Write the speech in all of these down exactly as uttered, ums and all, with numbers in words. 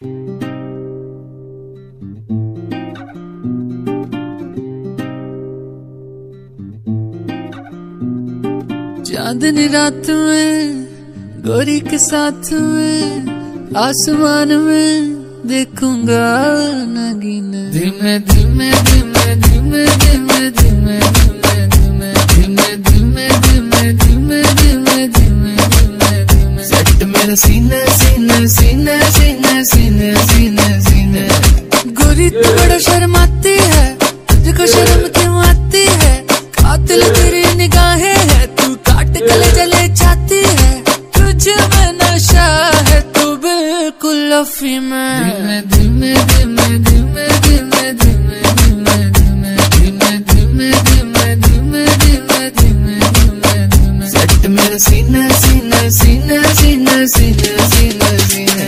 चांदनी रात में गोरी के साथ में आसमान में देखूंगा नगीना। धीमे धीमे धीमे धीमे धीमे धीमे धीमे धीमे धीमे धीमे धीमे धीमे धीमे धीमे धीमे सेट मेरा सीना सीना सीना सीना सीना सीना सीना। गोरी तू बड़ा शर्माती है, तुझको शर्म क्यों आती है? कातिल तेरी निगाहें है, तू काट गले जले चाहती है। तुझ में नशा है, तू बिल्कुल अफीम है। धीमे धीमे धीमे धीमे धीमे धीमे धीमे धीमे धीमे धीमे धीमे धीमे धीमे धीमे धीमे सेट मेरा सीना सीना सीना सीना सीना सीना सीना।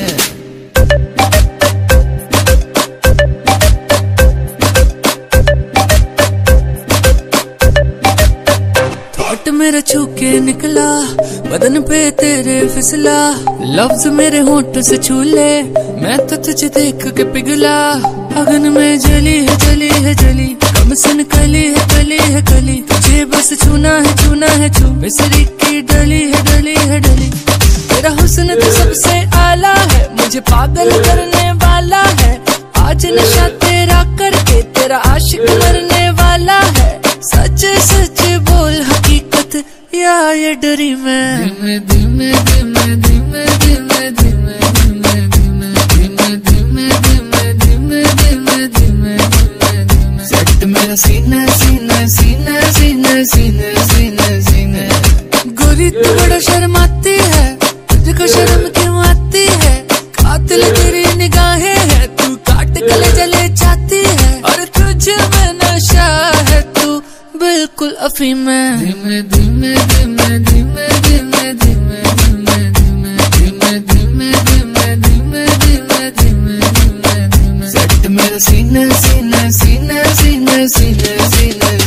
मेरा छू के निकला बदन पे तेरे फिसला, लफ्ज मेरे होंठ से छू ले, मैं तो तुझे देख के पिघला। अगन में जली है जली है जली, कम सन कली है कली है कली, तुझे बस छूना है छूना है छू, मिसरी की डली है डली है डली। तेरा हुस्न तो सबसे आला है, मुझे पागल करने वाला है। आज नशा तेरा करके तेरा आशिक मरने वाला है। सच सच बोल हकीकत या ये डरी मैं। धीमे धीमे धीमे धीमे धीमे धीमे धीमे धीमे धीमे धीमे धीमे धीमे धीमे धीमे धीमे धीमे सेट मेरा सीना सीना सीना सीना सीना सीना सीना। गोरी तू बड़ा शर्माती है, तुझको शर्म क्यों आती है? कातिल तेरी निगाहें है, तू काट गले जले चाहती है। और तुझ में नशा है, तू बिल्कुल अफीम है। धीमे धीमे धीमे धीमे धीमे धीमे धीमे धीमे धीमे धीमे धीमे धीमे धीमे धीमे धीमे धीमे सेट मेरा सीना सीना सीना सीना सीना सीना।